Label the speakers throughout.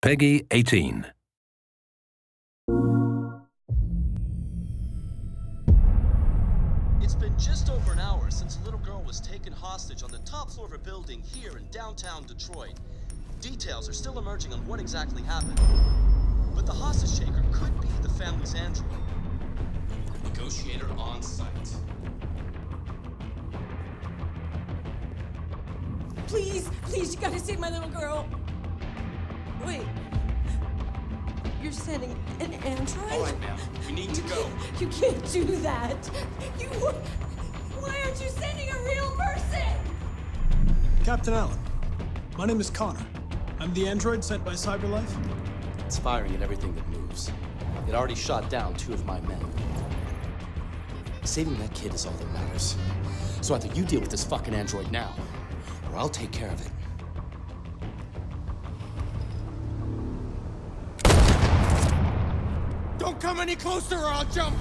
Speaker 1: Peggy 18.
Speaker 2: It's been just over an hour since a little girl was taken hostage on the top floor of a building here in downtown Detroit. Details are still emerging on what exactly happened. But the hostage taker could be the family's android. Negotiator on site.
Speaker 3: Please, you gotta save my little girl. Wait. You're sending an android?
Speaker 2: All right, ma'am. We need to go.
Speaker 3: You can't do that. Why aren't you sending a real person?
Speaker 4: Captain Allen, my name is Connor. I'm the android sent by CyberLife.
Speaker 2: It's firing at everything that moves. It already shot down 2 of my men. Saving that kid is all that matters. So either you deal with this fucking android now, or I'll take care of it.
Speaker 5: Don't come any closer or I'll jump!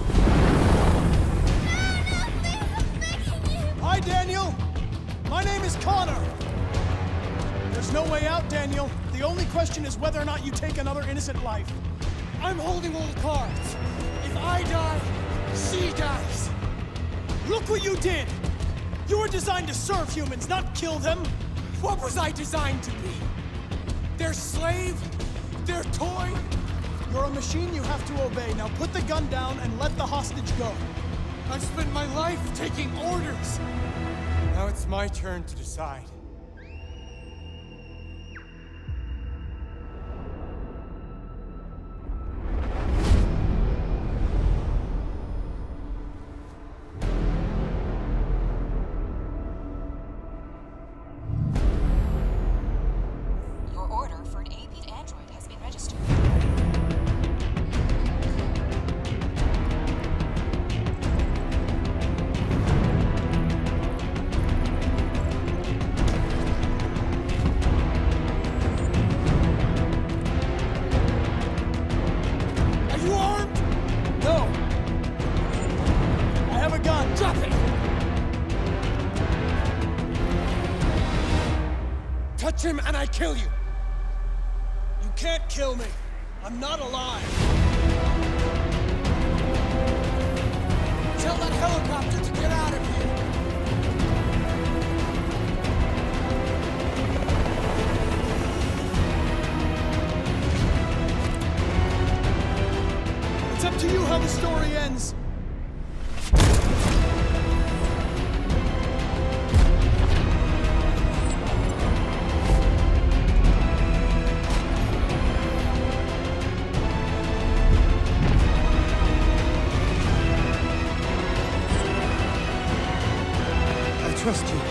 Speaker 4: Hi, Daniel. My name is Connor. There's no way out, Daniel. The only question is whether or not you take another innocent life.
Speaker 5: I'm holding all the cards. If I die, she dies.
Speaker 4: Look what you did! You were designed to serve humans, not kill them.
Speaker 5: What was I designed to be? Their slave? Their toy?
Speaker 4: You're a machine you have to obey. Now put the gun down and let the hostage go.
Speaker 5: I've spent my life taking orders. Now it's my turn to decide.
Speaker 6: Your order for an AP android has been registered.
Speaker 5: Are you armed?
Speaker 4: No. I have a gun.
Speaker 5: Drop it! Touch him and I kill you!
Speaker 4: You can't kill me. I'm not alive.
Speaker 5: Tell that helicopter to get out of here!
Speaker 4: It's up to you how the story ends.
Speaker 5: I trust you.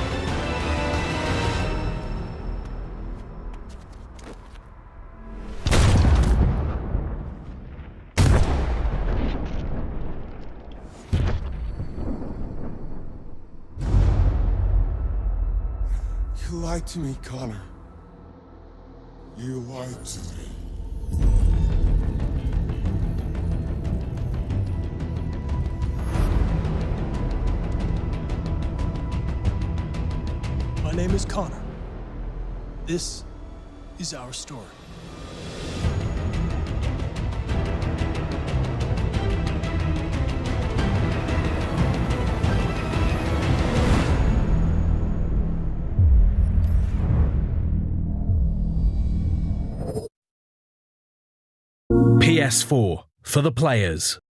Speaker 5: You lied to me, Connor. You lied to me.
Speaker 4: My name is Connor. This is our story.
Speaker 1: PS4 for the players.